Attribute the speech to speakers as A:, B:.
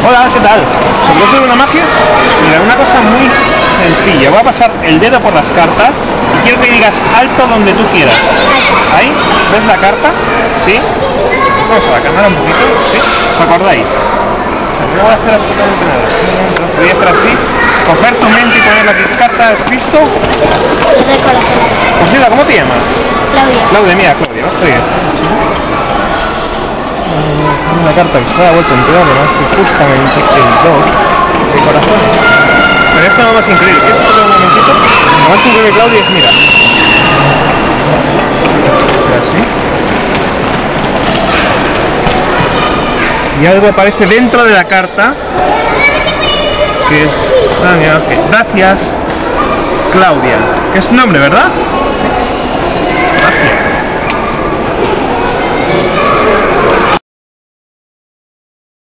A: Hola, ¿qué tal? ¿Se puede hacer una magia? Mira, una cosa muy sencilla. Voy a pasar el dedo por las cartas y quiero que digas alto donde tú quieras. ¿Ahí? ¿Ves la carta? ¿Sí? Pues vamos a la cámara un poquito, ¿sí? ¿Os acordáis? O sea, no voy a hacer absolutamente nada. Entonces voy a hacer así, coger tu mente y ponerla aquí. ¿Qué carta has visto?
B: Los de corazones.
A: Pues mira, ¿cómo te llamas?
B: Claudia.
A: Claudia, mira, Claudia, vas a bien. Una carta que se ha vuelto entera, además que justamente el 2 de corazones. Pero esto es lo más increíble. ¿Quieres que un momentito? Lo más increíble, Claudia, es mira. Así. Y algo aparece dentro de la carta que es... Ah, mira, okay. Gracias, Claudia. Que es tu nombre, ¿verdad?